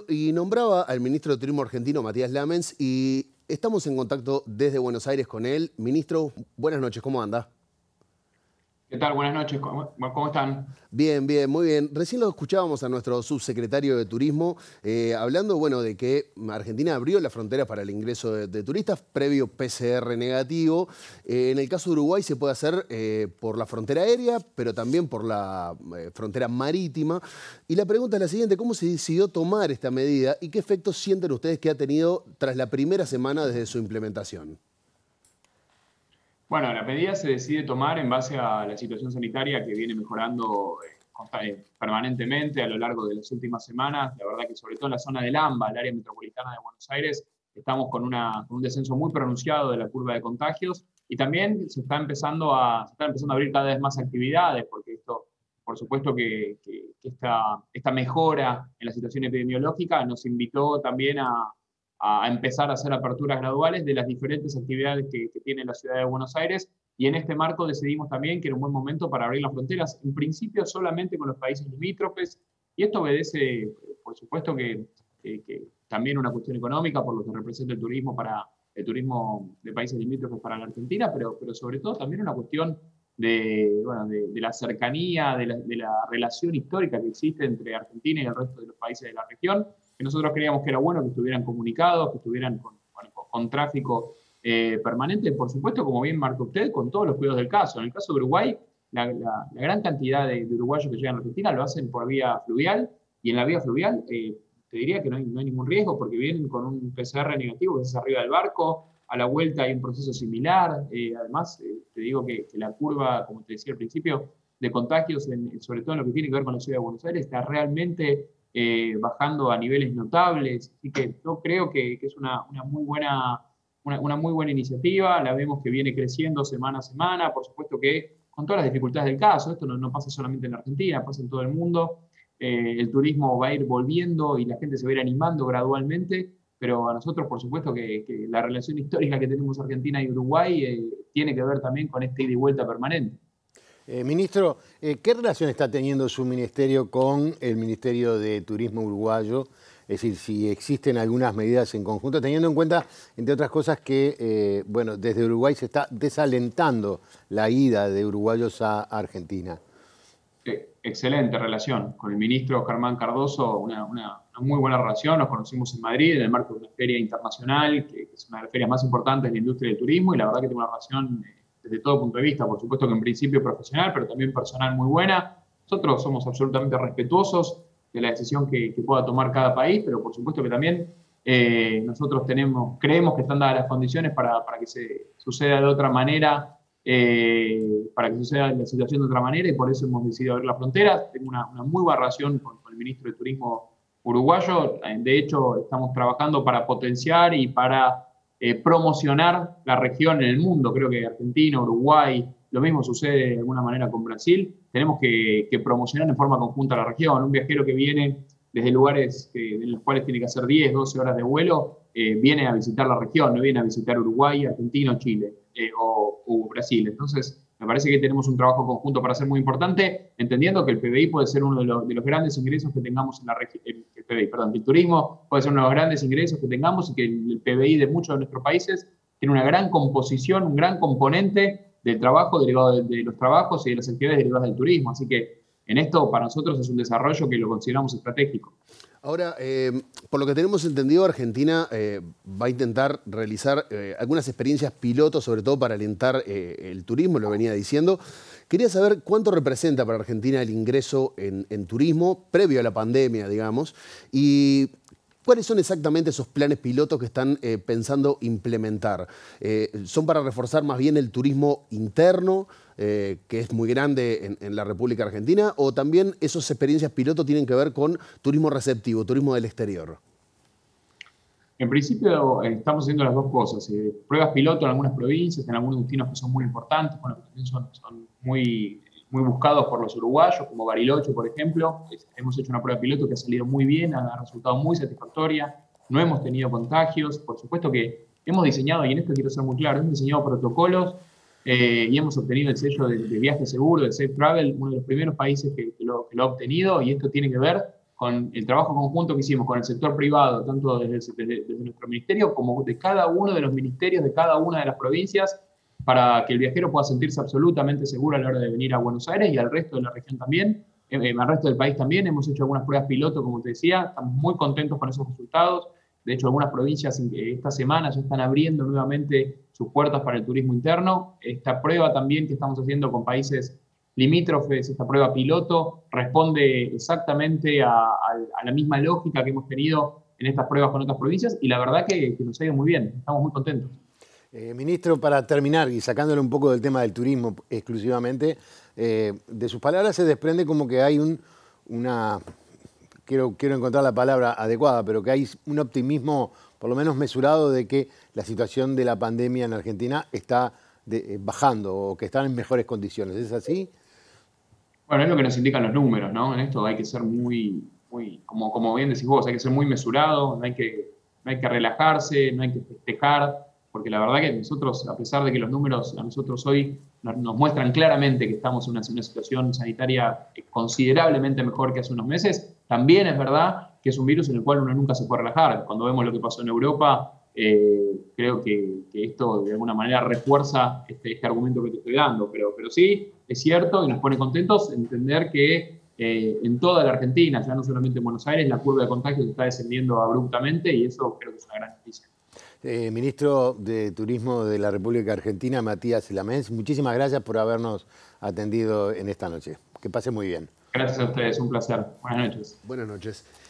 y nombraba al ministro de Turismo argentino, Matías Lamens, y estamos en contacto desde Buenos Aires con él. Ministro, buenas noches, ¿cómo anda? ¿Qué tal? Buenas noches, ¿cómo están? Bien, bien, muy bien. Recién lo escuchábamos a nuestro subsecretario de Turismo hablando, bueno, de que Argentina abrió la frontera para el ingreso de turistas previo PCR negativo. En el caso de Uruguay se puede hacer por la frontera aérea, pero también por la frontera marítima. Y la pregunta es la siguiente: ¿cómo se decidió tomar esta medida y qué efectos sienten ustedes que ha tenido tras la primera semana desde su implementación? Bueno, la medida se decide tomar en base a la situación sanitaria que viene mejorando permanentemente a lo largo de las últimas semanas. La verdad que sobre todo en la zona del AMBA, el área metropolitana de Buenos Aires, estamos con un descenso muy pronunciado de la curva de contagios y también se está empezando a abrir cada vez más actividades, porque esto, por supuesto que esta mejora en la situación epidemiológica nos invitó también a empezar a hacer aperturas graduales de las diferentes actividades que tiene la ciudad de Buenos Aires, y en este marco decidimos también que era un buen momento para abrir las fronteras, en principio solamente con los países limítrofes, y esto obedece, por supuesto, que también una cuestión económica por lo que representa el turismo de países limítrofes para la Argentina, pero sobre todo también una cuestión de la cercanía, de la relación histórica que existe entre Argentina y el resto de los países de la región, que nosotros creíamos que era bueno que estuvieran comunicados, que estuvieran con tráfico permanente, por supuesto, como bien marca usted, con todos los cuidados del caso. En el caso de Uruguay, la gran cantidad de uruguayos que llegan a Argentina lo hacen por vía fluvial, y en la vía fluvial te diría que no hay ningún riesgo, porque vienen con un PCR negativo que es arriba del barco, a la vuelta hay un proceso similar. Además, te digo que la curva, como te decía al principio, de contagios, sobre todo en lo que tiene que ver con la ciudad de Buenos Aires, está realmente bajando a niveles notables. Así que yo creo que es una muy buena iniciativa. La vemos que viene creciendo semana a semana, por supuesto que con todas las dificultades del caso. Esto no pasa solamente en Argentina, pasa en todo el mundo. El turismo va a ir volviendo y la gente se va a ir animando gradualmente, pero a nosotros, por supuesto, que la relación histórica que tenemos Argentina y Uruguay tiene que ver también con este ida y vuelta permanente. Ministro, ¿qué relación está teniendo su ministerio con el Ministerio de Turismo uruguayo? Es decir, si existen algunas medidas en conjunto, teniendo en cuenta, entre otras cosas, que bueno, desde Uruguay se está desalentando la ida de uruguayos a Argentina. Excelente relación. Con el ministro Germán Cardoso, una muy buena relación. Nos conocimos en Madrid en el marco de una feria internacional, que es una de las ferias más importantes de la industria del turismo, y la verdad que tengo una relación desde todo punto de vista, por supuesto que en principio profesional, pero también personal muy buena. Nosotros somos absolutamente respetuosos de la decisión que pueda tomar cada país, pero por supuesto que también nosotros creemos que están dadas las condiciones para que se suceda de otra manera, para que suceda la situación de otra manera, y por eso hemos decidido abrir las fronteras. Tengo una muy buena relación con el ministro de Turismo uruguayo. De hecho, estamos trabajando para potenciar y para promocionar la región en el mundo. Creo que Argentina, Uruguay, lo mismo sucede de alguna manera con Brasil. Tenemos que promocionar en forma conjunta la región. Un viajero que viene desde lugares en los cuales tiene que hacer 10, 12 horas de vuelo, viene a visitar la región, no viene a visitar Uruguay, Argentina o Chile o Brasil. Entonces, me parece que tenemos un trabajo conjunto para ser muy importante, entendiendo que el PBI puede ser uno de los grandes ingresos que tengamos en la región. El turismo puede ser uno de los grandes ingresos que tengamos, y que el PBI de muchos de nuestros países tiene una gran composición, un gran componente del trabajo derivado de los trabajos y de las actividades derivadas del turismo. Así que en esto para nosotros es un desarrollo que lo consideramos estratégico. Ahora, por lo que tenemos entendido, Argentina va a intentar realizar algunas experiencias pilotos, sobre todo para alentar el turismo, lo venía diciendo. Quería saber cuánto representa para Argentina el ingreso en turismo previo a la pandemia, digamos, y ¿cuáles son exactamente esos planes pilotos que están pensando implementar? ¿Son para reforzar más bien el turismo interno, que es muy grande en la República Argentina, o también esas experiencias pilotos tienen que ver con turismo receptivo, turismo del exterior? En principio estamos haciendo las dos cosas. Pruebas piloto en algunas provincias, en algunos destinos que son muy importantes, bueno, que también son muy buscados por los uruguayos, como Bariloche, por ejemplo. Hemos hecho una prueba piloto que ha salido muy bien, ha resultado muy satisfactoria, no hemos tenido contagios. Por supuesto que hemos diseñado, y en esto quiero ser muy claro, hemos diseñado protocolos y hemos obtenido el sello de viaje seguro, de Safe Travel, uno de los primeros países que lo ha obtenido, y esto tiene que ver con el trabajo conjunto que hicimos con el sector privado, tanto desde nuestro ministerio como de cada uno de los ministerios de cada una de las provincias, para que el viajero pueda sentirse absolutamente seguro a la hora de venir a Buenos Aires y al resto de la región también, al resto del país también. Hemos hecho algunas pruebas piloto, como te decía, estamos muy contentos con esos resultados. De hecho, algunas provincias esta semana ya están abriendo nuevamente sus puertas para el turismo interno. Esta prueba también que estamos haciendo con países limítrofes, esta prueba piloto, responde exactamente a la misma lógica que hemos tenido en estas pruebas con otras provincias y la verdad que nos ha ido muy bien, estamos muy contentos. Ministro, para terminar y sacándole un poco del tema del turismo exclusivamente, de sus palabras se desprende como que hay quiero encontrar la palabra adecuada, pero que hay un optimismo por lo menos mesurado de que la situación de la pandemia en Argentina está bajando o que están en mejores condiciones. ¿Es así? Bueno, es lo que nos indican los números, ¿no? En esto hay que ser muy como bien decís vos, hay que ser muy mesurado, no hay que relajarse, no hay que festejar, porque la verdad que nosotros, a pesar de que los números a nosotros hoy nos muestran claramente que estamos en una situación sanitaria considerablemente mejor que hace unos meses, también es verdad que es un virus en el cual uno nunca se puede relajar. Cuando vemos lo que pasó en Europa, creo que esto de alguna manera refuerza este argumento que te estoy dando, pero sí, es cierto y nos pone contentos entender que en toda la Argentina, ya no solamente en Buenos Aires, la curva de contagios está descendiendo abruptamente y eso creo que es una gran noticia. Ministro de Turismo de la República Argentina, Matías Lamens, muchísimas gracias por habernos atendido en esta noche. Que pase muy bien. Gracias a ustedes, un placer. Buenas noches. Buenas noches.